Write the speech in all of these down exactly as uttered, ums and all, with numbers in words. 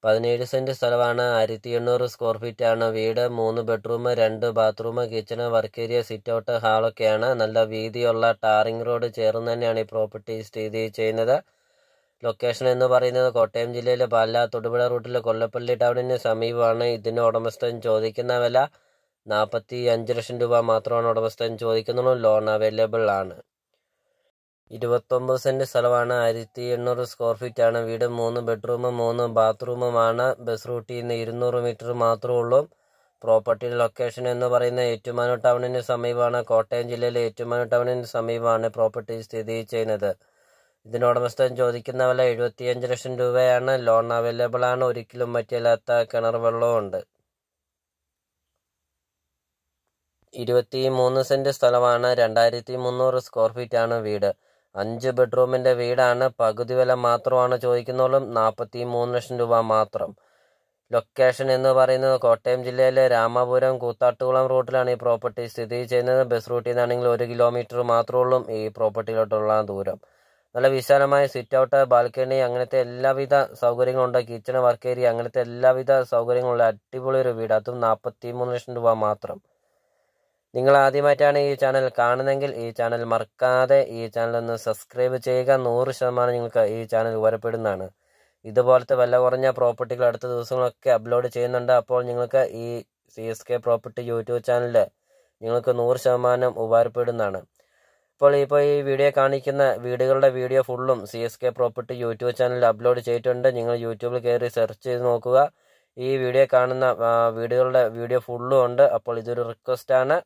പതിനേഴ് സെന്റ് സ്ഥലമാണ്. ആയിരത്തി എണ്ണൂറ് സ്ക്വയർ ഫീറ്റ് ആണ് വീട്. മൂന്ന് ബെഡ്റൂം, രണ്ട് bathroom, kitchen, work area, sit out, ഹാളൊക്കെയാണ്. നല്ല വീതിയുള്ള ടാറിംഗ് റോഡ് ചേർന്ന് തന്നെയാണ് ഈ പ്രോപ്പർട്ടി സ്ഥിതി ചെയ്യുന്നത്. ലൊക്കേഷൻ എന്ന് പറയുന്നത് കോട്ടയം ജില്ലയിലെ പാലാ തൊടുപുഴ റൂട്ടിലെ കൊല്ലപ്പള്ളി ടൗണിന് സമീപമാണ്. ഇതിന് ഉടമസ്ഥൻ ചോദിക്കുന്ന വില നാൽപ്പത്തി അഞ്ച് ലക്ഷം രൂപ മാത്രമാണ് ഉടമസ്ഥൻ ചോദിക്കുന്നുള്ളൂ. ലോൺ അവൈലബിൾ ആണ്. ഇരുപത്തൊമ്പത് സെന്റ് സ്ഥലമാണ്. ആയിരത്തി എണ്ണൂറ് സ്ക്വയർ ഫീറ്റ് ആണ് വീട്. മൂന്ന് ബെഡ്റൂമും മൂന്ന് ബാത്റൂമുമാണ്. ബസ് റൂട്ടിൽ നിന്ന് ഇരുന്നൂറ് മീറ്റർ മാത്രമേ ഉള്ളൂ. പ്രോപ്പർട്ടിയുടെ ലൊക്കേഷൻ എന്ന് പറയുന്നത് ഏറ്റുമാനൂർ ടൗണിന് സമീപമാണ്. കോട്ടയം ജില്ലയിലെ ഏറ്റുമാനൂർ ടൗണിന് സമീപമാണ് പ്രോപ്പർട്ടി സ്ഥിതി ചെയ്യുന്നത്. ഇതിന് ഉടമസ്ഥൻ ചോദിക്കുന്ന വില എഴുപത്തിയഞ്ച് ലക്ഷം രൂപയാണ്. ലോൺ അവൈലബിൾ ആണ്. ഒരിക്കലും പറ്റില്ലാത്ത കിണർ വെള്ളവും ഉണ്ട്. ഇരുപത്തി മൂന്ന് സെന്റ് സ്ഥലമാണ്. രണ്ടായിരത്തി മുന്നൂറ് സ്ക്വയർ ഫീറ്റ് ആണ് വീട്. അഞ്ച് ബെഡ്റൂമിന്റെ വീടാണ്. പകുതി വില മാത്രമാണ് ചോദിക്കുന്നുള്ളൂ. നാൽപ്പത്തി മൂന്ന് ലക്ഷം രൂപ മാത്രം. ലൊക്കേഷൻ എന്ന് പറയുന്നത് കോട്ടയം ജില്ലയിലെ രാമപുരം കൂത്താട്ടുകുളം റൂട്ടിലാണ് ഈ പ്രോപ്പർട്ടി സ്ഥിതി ചെയ്യുന്നത്. ബസ് റൂട്ടിൽ നിന്നാണെങ്കിൽ ഒരു കിലോമീറ്റർ മാത്രമേ ഉള്ളൂ ഈ പ്രോപ്പർട്ടിയിലോട്ടുള്ള ദൂരം. നല്ല വിശാലമായ സിറ്റ് ഔട്ട്, ബാൽക്കണി, അങ്ങനത്തെ എല്ലാവിധ സൗകര്യങ്ങളുണ്ട്. കിച്ചണ്, വർക്ക് ഏരിയ, അങ്ങനത്തെ എല്ലാവിധ സൗകര്യങ്ങളുള്ള അടിപൊളി ഒരു വീട്. അതും നാൽപ്പത്തി മൂന്ന് ലക്ഷം രൂപ മാത്രം. നിങ്ങൾ ആദ്യമായിട്ടാണ് ഈ ചാനൽ കാണുന്നതെങ്കിൽ ഈ ചാനൽ മറക്കാതെ ഈ ചാനൽ ഒന്ന് സബ്സ്ക്രൈബ് ചെയ്യുക. നൂറ് ശതമാനം നിങ്ങൾക്ക് ഈ ചാനൽ ഉപകാരപ്പെടുന്നതാണ്. ഇതുപോലത്തെ വില കുറഞ്ഞ പ്രോപ്പർട്ടികൾ അടുത്ത ദിവസങ്ങളൊക്കെ അപ്ലോഡ് ചെയ്യുന്നുണ്ട്. അപ്പോൾ നിങ്ങൾക്ക് ഈ C S K property YouTube ചാനലിൽ നിങ്ങൾക്ക് നൂറ് ശതമാനം ഉപകാരപ്പെടുന്നതാണ്. ഇപ്പോൾ ഇപ്പോൾ ഈ വീഡിയോ കാണിക്കുന്ന വീടുകളുടെ വീഡിയോ ഫുള്ളും C S K property YouTube ചാനലിൽ അപ്ലോഡ് ചെയ്തിട്ടുണ്ട്. നിങ്ങൾ യൂട്യൂബിൽ കയറി സെർച്ച് ചെയ്ത് നോക്കുക. ഈ വീഡിയോ കാണുന്ന വീടുകളുടെ വീഡിയോ ഫുള്ളും ഉണ്ട്. അപ്പോൾ ഇതൊരു റിക്വസ്റ്റാണ്.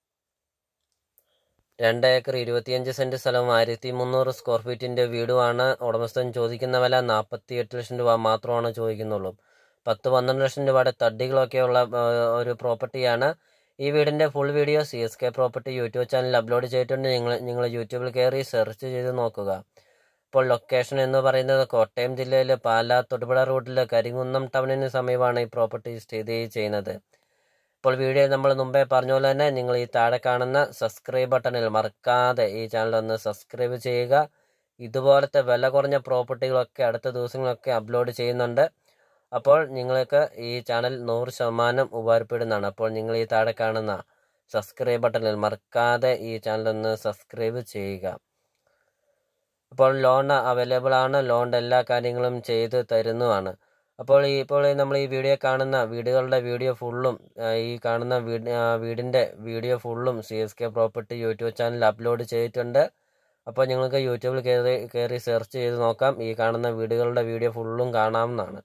രണ്ട് ഏക്കർ ഇരുപത്തിയഞ്ച് സെന്റ് സ്ഥലവും ആയിരത്തി മുന്നൂറ് സ്ക്വയർ ഫീറ്റിന്റെ വീടുമാണ്. ഉടമസ്ഥൻ ചോദിക്കുന്ന വില നാൽപ്പത്തി എട്ട് ലക്ഷം രൂപ മാത്രമാണ് ചോദിക്കുന്നുള്ളൂ. പത്ത് പന്ത്രണ്ട് ലക്ഷം രൂപയുടെ തടികളൊക്കെയുള്ള ഒരു പ്രോപ്പർട്ടിയാണ്. ഈ വീടിന്റെ full video C S K property YouTube ചാനലിൽ അപ്ലോഡ് ചെയ്തിട്ടുണ്ട്. നിങ്ങൾ നിങ്ങൾ യൂട്യൂബിൽ കയറി സെർച്ച് ചെയ്ത് നോക്കുക. ഇപ്പോൾ ലൊക്കേഷൻ എന്ന് പറയുന്നത് കോട്ടയം ജില്ലയിലെ പാലാ തൊടുപുഴ റൂട്ടിലെ കരിങ്കുന്നം ടൗണിന് സമീപമാണ് ഈ പ്രോപ്പർട്ടി സ്ഥിതി ചെയ്യുന്നത്. ഇപ്പോൾ വീഡിയോ നമ്മൾ മുമ്പേ പറഞ്ഞ പോലെ തന്നെ നിങ്ങൾ ഈ താഴെ കാണുന്ന സബ്സ്ക്രൈബ് ബട്ടണിൽ മറക്കാതെ ഈ ചാനൽ ഒന്ന് സബ്സ്ക്രൈബ് ചെയ്യുക. ഇതുപോലത്തെ വില കുറഞ്ഞ പ്രോപ്പർട്ടികളൊക്കെ അടുത്ത ദിവസങ്ങളൊക്കെ അപ്ലോഡ് ചെയ്യുന്നുണ്ട്. അപ്പോൾ നിങ്ങൾക്ക് ഈ ചാനൽ നൂറ് ശതമാനം ഉപകാരപ്പെടുന്നതാണ്. അപ്പോൾ നിങ്ങൾ ഈ താഴെ കാണുന്ന സബ്സ്ക്രൈബ് ബട്ടണിൽ മറക്കാതെ ഈ ചാനൽ ഒന്ന് സബ്സ്ക്രൈബ് ചെയ്യുക. അപ്പോൾ ലോൺ അവൈലബിൾ ആണ്. ലോണിൻ്റെ എല്ലാ കാര്യങ്ങളും ചെയ്ത് തരുന്നതാണ്. അപ്പോൾ ഈ ഇപ്പോൾ നമ്മൾ ഈ വീഡിയോ കാണുന്ന വീടുകളുടെ വീഡിയോ ഫുള്ളും ഈ കാണുന്ന വീട് വീടിൻ്റെ വീഡിയോ ഫുള്ളും C S K property YouTube ചാനലിൽ അപ്ലോഡ് ചെയ്തിട്ടുണ്ട്. അപ്പോൾ നിങ്ങൾക്ക് യൂട്യൂബിൽ കയറി കയറി സെർച്ച് ചെയ്ത് നോക്കാം. ഈ കാണുന്ന വീടുകളുടെ വീഡിയോ ഫുള്ളും കാണാവുന്നതാണ്.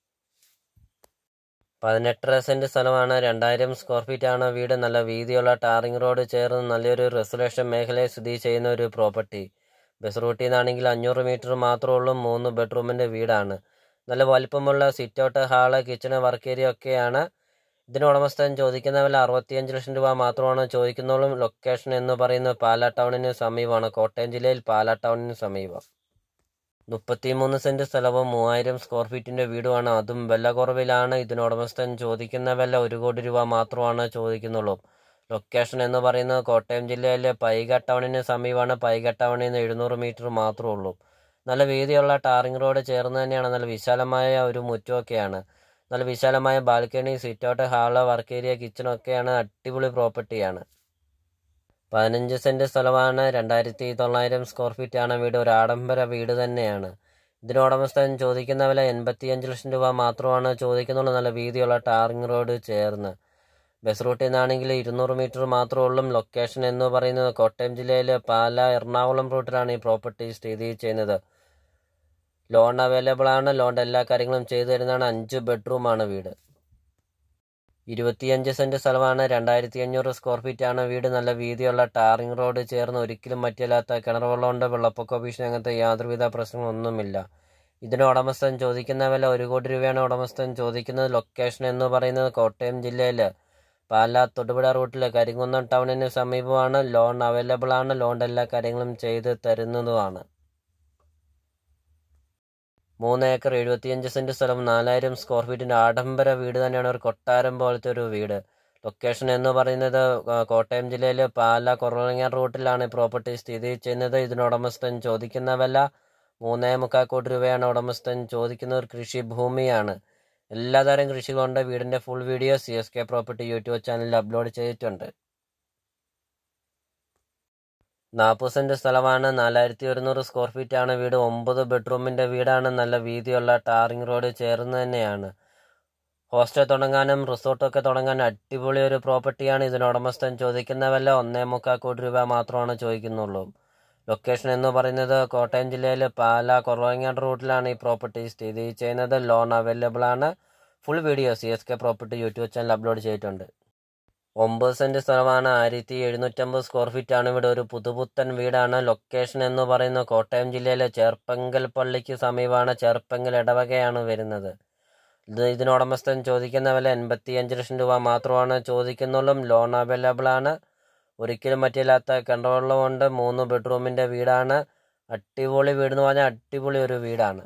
പതിനെട്ടര സെന്റ് സ്ഥലമാണ്. രണ്ടായിരം സ്ക്വയർ ഫീറ്റ് ആണ് വീട്. നല്ല വീതിയുള്ള ടാറിംഗ് റോഡ് ചേർന്ന് നല്ലൊരു റെസിഡൻഷ്യൽ മേഖലയിൽ സ്ഥിതി ചെയ്യുന്ന ഒരു പ്രോപ്പർട്ടി. ബസ് റൂട്ടിൽ നിന്നാണെങ്കിൽ അഞ്ഞൂറ് മീറ്റർ മാത്രമേ ഉള്ളൂ. മൂന്ന് ബെഡ്റൂമിൻ്റെ വീടാണ്. നല്ല വലിപ്പമുള്ള sit out, hall, kitchen, work area ഒക്കെയാണ്. ഇതിന് ഉടമസ്ഥൻ ചോദിക്കുന്ന വില അറുപത്തിയഞ്ച് ലക്ഷം രൂപ മാത്രമാണ് ചോദിക്കുന്നുള്ളൂ. ലൊക്കേഷൻ എന്ന് പറയുന്നത് പാലാ ടൗണിന് സമീപമാണ്. കോട്ടയം ജില്ലയിൽ പാലാ ടൗണിന് സമീപം. മുപ്പത്തിമൂന്ന് സെന്റ് സ്ഥലവും മൂവായിരം സ്ക്വയർ ഫീറ്റിന്റെ വീടുമാണ്. അതും വില കുറവിലാണ്. ഇതിന് ഉടമസ്ഥൻ ചോദിക്കുന്ന വില ഒരു കോടി രൂപ മാത്രമാണ് ചോദിക്കുന്നുള്ളൂ. ലൊക്കേഷൻ എന്ന് പറയുന്നത് കോട്ടയം ജില്ലയിലെ പൈക ടൗണിന് സമീപമാണ്. പൈക ടൗണിൽ നിന്ന് എഴുന്നൂറ് മീറ്റർ മാത്രമേ ഉള്ളൂ. നല്ല വീതിയുള്ള ടാറിംഗ് റോഡ് ചേർന്ന് തന്നെയാണ്. നല്ല വിശാലമായ ഒരു മുറ്റമൊക്കെയാണ്. നല്ല വിശാലമായ balcony, sit out, hall, work area, കിച്ചണൊക്കെയാണ്. അടിപൊളി പ്രോപ്പർട്ടിയാണ്. പതിനഞ്ച് സെന്റ് സ്ഥലമാണ്. രണ്ടായിരത്തി തൊള്ളായിരം സ്ക്വയർ ഫീറ്റ് ആണ് വീട്. ഒരു ആഡംബര വീട് തന്നെയാണ്. ഇതിന് ഉടമസ്ഥൻ ചോദിക്കുന്ന വില എൺപത്തിയഞ്ച് ലക്ഷം രൂപ മാത്രമാണ് ചോദിക്കുന്നുള്ളൂ. നല്ല വീതിയുള്ള ടാറിംഗ് റോഡ് ചേർന്ന്. ബസ് റൂട്ടിൽ നിന്നാണെങ്കിൽ ഇരുന്നൂറ് മീറ്റർ മാത്രമേ ഉള്ളൂ. ലൊക്കേഷൻ എന്ന് പറയുന്നത് കോട്ടയം ജില്ലയിലെ പാലാ എറണാകുളം റൂട്ടിലാണ് ഈ പ്രോപ്പർട്ടി സ്ഥിതി ചെയ്യുന്നത്. ലോൺ അവൈലബിൾ ആണ്. ലോണിൻ്റെ എല്ലാ കാര്യങ്ങളും ചെയ്തു തരുന്നതാണ്. അഞ്ച് ബെഡ്റൂമാണ് വീട്. ഇരുപത്തിയഞ്ച് സെന്റ് സ്ഥലമാണ്. രണ്ടായിരത്തി അഞ്ഞൂറ് സ്ക്വയർ ഫീറ്റ് ആണ് വീട്. നല്ല വീതിയുള്ള ടാറിംഗ് റോഡ് ചേർന്ന് ഒരിക്കലും മറ്റില്ലാത്ത കിണർ വെള്ളമുണ്ട്. വെള്ളപ്പൊക്ക ഭീഷണി അങ്ങനത്തെ യാതൊരുവിധ പ്രശ്നങ്ങളൊന്നുമില്ല. ഇതിന് ഉടമസ്ഥൻ ചോദിക്കുന്ന വില ഒരു കോടി രൂപയാണ് ഉടമസ്ഥൻ ചോദിക്കുന്നത്. ലൊക്കേഷൻ എന്ന് പറയുന്നത് കോട്ടയം ജില്ലയിൽ പാലാ തൊടുപുഴ റൂട്ടിൽ കരിങ്കുന്നം ടൗണിന് സമീപമാണ്. ലോൺ അവൈലബിൾ ആണ്. ലോണിൻ്റെ എല്ലാ കാര്യങ്ങളും ചെയ്ത് തരുന്നതുമാണ്. മൂന്ന് ഏക്കർ എഴുപത്തിയഞ്ച് സെന്റ് സ്ഥലം, നാലായിരം സ്ക്വയർ ഫീറ്റിന്റെ ആഡംബര വീട് തന്നെയാണ്. ഒരു കൊട്ടാരം പോലത്തെ ഒരു വീട്. ലൊക്കേഷൻ എന്ന് പറയുന്നത് കോട്ടയം ജില്ലയിലെ പാലാ കുറവലങ്ങാൻ റൂട്ടിലാണ് പ്രോപ്പർട്ടി സ്ഥിതി ചെയ്യുന്നത്. ഇതിന് ഉടമസ്ഥൻ ചോദിക്കുന്ന വില മൂന്നേ മുക്കാൽ കോടി രൂപയാണ് ഉടമസ്ഥൻ ചോദിക്കുന്ന. ഒരു കൃഷിഭൂമിയാണ്. എല്ലാതരം കൃഷികളുണ്ട്. വീടിൻ്റെ full video C S K property YouTube ചാനലിൽ അപ്ലോഡ് ചെയ്തിട്ടുണ്ട്. നാൽപ്പത് സെൻറ്റ് സ്ഥലമാണ്. നാലായിരത്തി ഒരുന്നൂറ് സ്ക്വയർ ഫീറ്റ് ആണ് വീട്. ഒമ്പത് ബെഡ്റൂമിൻ്റെ വീടാണ്. നല്ല വീതിയുള്ള ടാറിംഗ് റോഡ് ചേർന്ന് തന്നെയാണ്. ഹോസ്റ്റൽ തുടങ്ങാനും റിസോർട്ടൊക്കെ തുടങ്ങാൻ അടിപൊളി ഒരു പ്രോപ്പർട്ടിയാണ്. ഇതിന് ഉടമസ്ഥൻ ചോദിക്കുന്ന വില ഒന്നേ മുക്കാൽ കോടി രൂപ മാത്രമാണ് ചോദിക്കുന്നുള്ളൂ. ലൊക്കേഷൻ എന്ന് പറയുന്നത് കോട്ടയം ജില്ലയിലെ പാലാ കുറവങ്ങാട് റൂട്ടിലാണ് ഈ പ്രോപ്പർട്ടി സ്ഥിതി ചെയ്യുന്നത്. ലോൺ അവൈലബിൾ ആണ്. Full video C S K property YouTube channel upload ചെയ്തിട്ടുണ്ട്. ഒമ്പത് സെൻറ്റ് സ്ഥലമാണ്. ആയിരത്തി എഴുന്നൂറ്റമ്പത് സ്ക്വയർ ഫീറ്റ് ആണ് വീട്. ഒരു പുതുപുത്തൻ വീടാണ്. ലൊക്കേഷൻ എന്ന് പറയുന്നത് കോട്ടയം ജില്ലയിലെ ചേർപ്പങ്കൽ പള്ളിക്ക് സമീപമാണ്. ചേർപ്പങ്കൽ ഇടവകയാണ് വരുന്നത്. ഇത് ഇതിനുടമസ്ഥൻ ചോദിക്കുന്ന വില എൺപത്തി അഞ്ച് ലക്ഷം രൂപ മാത്രമാണ് ചോദിക്കുന്നുള്ളൂ. ലോൺ അവൈലബിൾ ആണ്. ഒരിക്കലും മറ്റില്ലാത്ത കിണറുവെള്ളമുണ്ട്. മൂന്ന് ബെഡ്റൂമിൻ്റെ വീടാണ്. അടിപൊളി വീടെന്ന് പറഞ്ഞാൽ അടിപൊളി ഒരു വീടാണ്.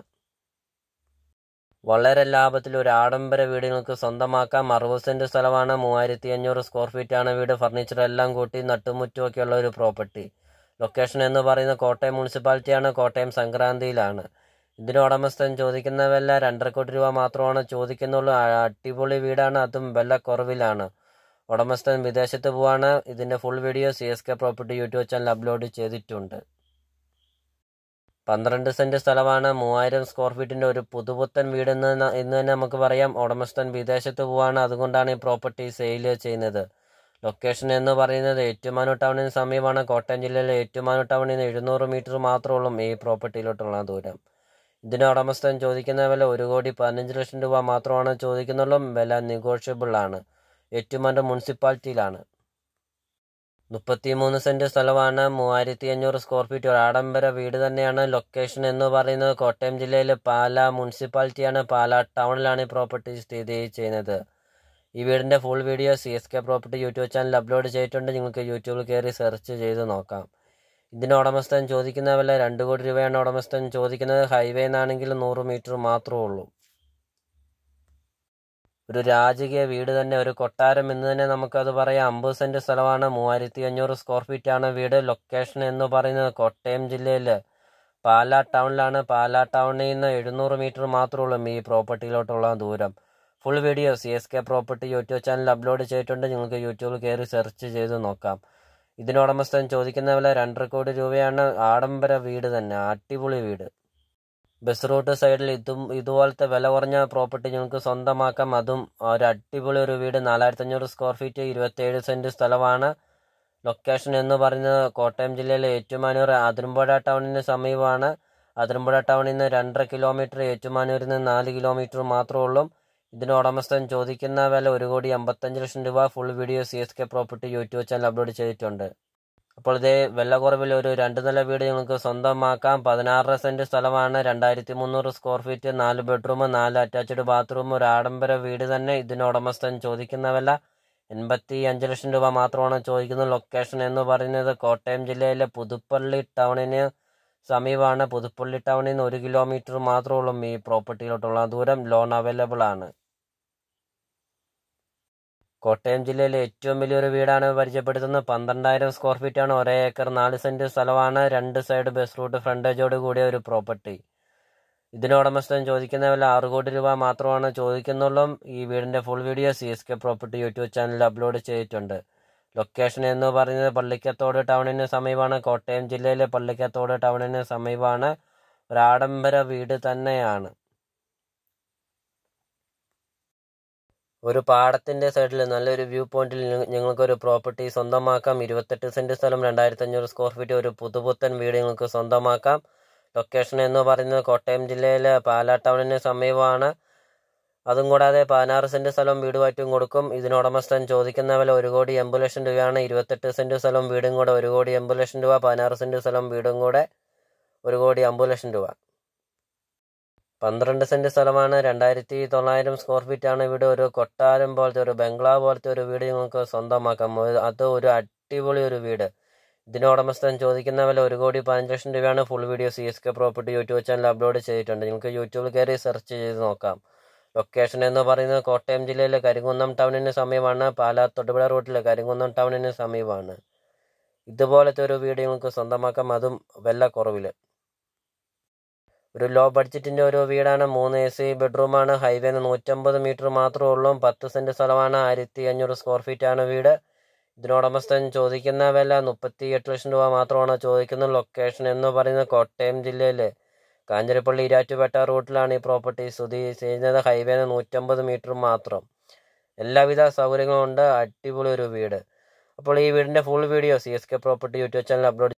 വളരെ ലാഭത്തിൽ ഒരു ആഡംബര വീട് നിങ്ങൾക്ക് സ്വന്തമാക്കാം. അറുപത് സെൻറ്റ് സ്ഥലമാണ്. മൂവായിരത്തി അഞ്ഞൂറ് സ്ക്വയർ ഫീറ്റ് ആണ് വീട്. ഫർണിച്ചർ എല്ലാം കൂട്ടി നട്ടുമുറ്റുമൊക്കെയുള്ള ഒരു പ്രോപ്പർട്ടി. ലൊക്കേഷൻ എന്ന് പറയുന്നത് കോട്ടയം മുനിസിപ്പാലിറ്റിയാണ്. കോട്ടയം സംക്രാന്തിയിലാണ്. ഇതിന് ഉടമസ്ഥൻ ചോദിക്കുന്ന വില രണ്ടര കോടി രൂപ മാത്രമാണ് ചോദിക്കുന്നുള്ളൂ. അടിപൊളി വീടാണ്. അതും വില കുറവിലാണ്. ഉടമസ്ഥൻ വിദേശത്ത് പോവാണ്. ഇതിൻ്റെ full video C S K property YouTube channel upload ചെയ്തിട്ടുണ്ട്. പന്ത്രണ്ട് സെൻറ്റ് സ്ഥലമാണ്. മൂവായിരം സ്ക്വയർ ഫീറ്റിൻ്റെ ഒരു പുതുപുത്തൻ വീടെന്ന് ഇന്ന് തന്നെ നമുക്ക് പറയാം. ഉടമസ്ഥൻ വിദേശത്ത് പോവാണ്. അതുകൊണ്ടാണ് ഈ പ്രോപ്പർട്ടി സെയിൽ ചെയ്യുന്നത്. ലൊക്കേഷൻ എന്ന് പറയുന്നത് ഏറ്റുമാനൂർ ടൗണിന് സമീപമാണ്. കോട്ടയം ജില്ലയിലെ ഏറ്റുമാനൂർ ടൗണിൽ നിന്ന് എഴുന്നൂറ് മീറ്റർ മാത്രമുള്ളൂ ഈ പ്രോപ്പർട്ടിയിലോട്ടുള്ള ദൂരം. ഇതിന് ഉടമസ്ഥൻ ചോദിക്കുന്ന വില ഒരു കോടി പതിനഞ്ച് ലക്ഷം രൂപ മാത്രമാണ് ചോദിക്കുന്നുള്ളൂ. വില നെഗോഷ്യബിൾ ആണ്. ഏറ്റുമാനൂർ മുനിസിപ്പാലിറ്റിയിലാണ്. മുപ്പത്തി മൂന്ന് സെൻറ്റ് സ്ഥലമാണ്. മൂവായിരത്തി അഞ്ഞൂറ് സ്ക്വയർ ഫീറ്റ് ഒരു ആഡംബര വീട് തന്നെയാണ്. ലൊക്കേഷൻ എന്ന് പറയുന്നത് കോട്ടയം ജില്ലയിലെ പാലാ മുനിസിപ്പാലിറ്റിയാണ്. പാലാ ടൗണിലാണ് ഈ പ്രോപ്പർട്ടി സ്ഥിതി ചെയ്യുന്നത്. ഈ വീടിൻ്റെ full video C S K property YouTube channel upload ചെയ്തിട്ടുണ്ട്. നിങ്ങൾക്ക് യൂട്യൂബിൽ കയറി സെർച്ച് ചെയ്ത് നോക്കാം. ഇതിന് ഉടമസ്ഥൻ ചോദിക്കുന്ന വില രണ്ട് കോടി രൂപയാണ് ഉടമസ്ഥൻ ചോദിക്കുന്നത്. ഹൈവേ നിന്നാണെങ്കിൽ നൂറ് മീറ്റർ മാത്രമേ ഉള്ളൂ. ഒരു രാജകീയ വീട് തന്നെ, ഒരു കൊട്ടാരം എന്ന് തന്നെ നമുക്കത് പറയാം. അമ്പത് സെൻറ്റ് സ്ഥലമാണ്. മൂവായിരത്തി അഞ്ഞൂറ് സ്ക്വയർ ഫീറ്റ് ആണ് വീട്. ലൊക്കേഷൻ എന്ന് പറയുന്നത് കോട്ടയം ജില്ലയിൽ പാലാ ടൗണിലാണ്. പാലാ ടൗണിൽ നിന്ന് എഴുന്നൂറ് മീറ്റർ മാത്രമേ ഉള്ളൂ ഈ പ്രോപ്പർട്ടിയിലോട്ടുള്ള ദൂരം. Full video C S K property YouTube channel upload ചെയ്തിട്ടുണ്ട്. നിങ്ങൾക്ക് യൂട്യൂബിൽ കയറി സെർച്ച് ചെയ്ത് നോക്കാം. ഇതിനുടമസ്ഥൻ ചോദിക്കുന്ന വില രണ്ടര കോടി രൂപയാണ്. ആഡംബര വീട് തന്നെ, അടിപൊളി വീട്. ബസ് റൂട്ട് സൈഡിൽ ഇതും ഇതുപോലത്തെ വില കുറഞ്ഞ പ്രോപ്പർട്ടി നിങ്ങൾക്ക് സ്വന്തമാക്കാം. അതും ഒരു അടിപൊളി ഒരു വീട്. നാലായിരത്തി അഞ്ഞൂറ് സ്ക്വയർ ഫീറ്റ് ഇരുപത്തേഴ് സെൻറ്റ് സ്ഥലമാണ്. ലൊക്കേഷൻ എന്ന് പറയുന്നത് കോട്ടയം ജില്ലയിലെ ഏറ്റുമാനൂർ അതിരമ്പുഴ ടൗണിന് സമീപമാണ്. അതിരമ്പുഴ ടൗണിൽ നിന്ന് രണ്ടര കിലോമീറ്റർ, ഏറ്റുമാനൂരിൽ നിന്ന് നാല് കിലോമീറ്റർ മാത്രമേ ഉള്ളൂ. ഇതിന് ഉടമസ്ഥൻ ചോദിക്കുന്ന വില ഒരു കോടി അമ്പത്തഞ്ച് ലക്ഷം രൂപ. Full video C S K property YouTube channel upload ചെയ്തിട്ടുണ്ട്. അപ്പോൾ ഇതേ വില കുറവിൽ ഒരു രണ്ട് നില വീട് നിങ്ങൾക്ക് സ്വന്തമാക്കാം. പതിനാറര സെൻറ്റ് സ്ഥലമാണ്. രണ്ടായിരത്തി മുന്നൂറ് സ്ക്വയർ ഫീറ്റ്, നാല് ബെഡ്റൂം, നാല് അറ്റാച്ച്ഡ് ബാത്റൂം, ഒരു ആഡംബര വീട് തന്നെ. ഇതിന് ഉടമസ്ഥൻ ചോദിക്കുന്ന വില എൺപത്തി അഞ്ച് ലക്ഷം രൂപ മാത്രമാണ് ചോദിക്കുന്നത്. ലൊക്കേഷൻ എന്ന് പറയുന്നത് കോട്ടയം ജില്ലയിലെ പുതുപ്പള്ളി ടൗണിന് സമീപമാണ്. പുതുപ്പള്ളി ടൗണിൽ നിന്ന് ഒരു കിലോമീറ്റർ മാത്രമേ ഉള്ളൂ ഈ പ്രോപ്പർട്ടിയിലോട്ടുള്ള ദൂരം. ലോൺ അവൈലബിൾ ആണ്. കോട്ടയം ജില്ലയിലെ ഏറ്റവും വലിയൊരു വീടാണ് പരിചയപ്പെടുത്തുന്നത്. പന്ത്രണ്ടായിരം സ്ക്വയർ ഫീറ്റ് ആണ്. ഒരേ ഏക്കർ നാല് സെൻറ്റ് സ്ഥലമാണ്. രണ്ട് സൈഡ് ബസ് റൂട്ട് ഫ്രണ്ടേജോട് കൂടിയ ഒരു പ്രോപ്പർട്ടി. ഇതിന് ഉടമസ്ഥൻ ചോദിക്കുന്ന വില ആറ് കോടി രൂപ മാത്രമാണ് ചോദിക്കുന്നുള്ളൂ. ഈ വീടിൻ്റെ full video C S K property YouTube ചാനലിൽ അപ്ലോഡ് ചെയ്തിട്ടുണ്ട്. ലൊക്കേഷൻ എന്ന് പറയുന്നത് പള്ളിക്കത്തോട് ടൗണിന് സമീപമാണ്. കോട്ടയം ജില്ലയിലെ പള്ളിക്കത്തോട് ടൗണിന് സമീപമാണ്. ഒരു ആഡംബര വീട് തന്നെയാണ്. ഒരു പാടത്തിൻ്റെ സൈഡിൽ നല്ലൊരു വ്യൂ പോയിന്റിൽ ഞങ്ങൾക്കൊരു പ്രോപ്പർട്ടി സ്വന്തമാക്കാം. ഇരുപത്തെട്ട് സെൻറ്റ് സ്ഥലം, രണ്ടായിരത്തി അഞ്ഞൂറ് സ്ക്വയർ ഫീറ്റ് ഒരു പുതുപുത്തൻ വീട് നിങ്ങൾക്ക് സ്വന്തമാക്കാം. ലൊക്കേഷൻ എന്ന് പറയുന്നത് കോട്ടയം ജില്ലയിലെ പാലാ ടൗണിന് സമീപമാണ്. അതും കൂടാതെ പതിനാറ് സെൻറ്റ് സ്ഥലം വീടുമായിട്ടും കൊടുക്കും. ഇതിനുടമസ്ഥൻ ചോദിക്കുന്ന വില ഒരു കോടി എൺപത് ലക്ഷം രൂപയാണ്. ഇരുപത്തെട്ട് സെൻറ്റ് സ്ഥലം വീടും കൂടെ ഒരു കോടി എൺപത് ലക്ഷം രൂപ. പതിനാറ് സെൻറ്റ് സ്ഥലം വീടും കൂടെ ഒരു കോടി അമ്പത് ലക്ഷം രൂപ. പന്ത്രണ്ട് സെൻറ്റ് സ്ഥലമാണ്. രണ്ടായിരത്തി തൊള്ളായിരം സ്ക്വയർ ഫീറ്റ് ആണ് വീട്. ഒരു കൊട്ടാരം പോലത്തെ, ഒരു ബംഗ്ലാവ് പോലത്തെ ഒരു വീട് നിങ്ങൾക്ക് സ്വന്തമാക്കാം. അത് ഒരു അടിപൊളി ഒരു വീട്. ഇതിന് ഉടമസ്ഥൻ ചോദിക്കുന്ന വില ഒരു കോടി പതിനഞ്ച് ലക്ഷം രൂപയാണ്. Full video C S K property YouTube channel upload ചെയ്തിട്ടുണ്ട്. നിങ്ങൾക്ക് യൂട്യൂബിൽ കയറി സെർച്ച് ചെയ്ത് നോക്കാം. ലൊക്കേഷൻ എന്ന് പറയുന്നത് കോട്ടയം ജില്ലയിലെ കരിങ്കുന്നം ടൗണിന് സമീപമാണ്. പാലാ തൊടുപുഴ റൂട്ടിലെ കരിങ്കുന്നം ടൗണിന് സമീപമാണ്. ഇതുപോലത്തെ ഒരു വീട് നിങ്ങൾക്ക് സ്വന്തമാക്കാം. അതും വില കുറവിൽ. ഒരു ലോ ബഡ്ജറ്റിൻ്റെ ഒരു വീടാണ്. മൂന്ന് എ സി ബെഡ്റൂമാണ്. ഹൈവേന്ന് നൂറ്റമ്പത് മീറ്റർ മാത്രമേ ഉള്ളൂ. പത്ത് സെൻറ്റ് സ്ഥലമാണ്. ആയിരത്തി അഞ്ഞൂറ് സ്ക്വയർ ഫീറ്റാണ് വീട്. ഇതിനോടമസ്ഥൻ ചോദിക്കുന്ന വില മുപ്പത്തി എട്ട് ലക്ഷം രൂപ മാത്രമാണ് ചോദിക്കുന്നത്. ലൊക്കേഷൻ എന്ന് പറയുന്നത് കോട്ടയം ജില്ലയിലെ കാഞ്ഞിരപ്പള്ളി ഇരാറ്റുപേട്ട റൂട്ടിലാണ് ഈ പ്രോപ്പർട്ടി സ്ഥിതി ചെയ്യുന്നത്. ഹൈവേന്ന് നൂറ്റമ്പത് മീറ്റർ മാത്രം. എല്ലാവിധ സൗകര്യങ്ങളും ഉണ്ട്. അടിപൊളി ഒരു വീട്. അപ്പോൾ ഈ വീടിൻ്റെ full video C S K property YouTube channel upload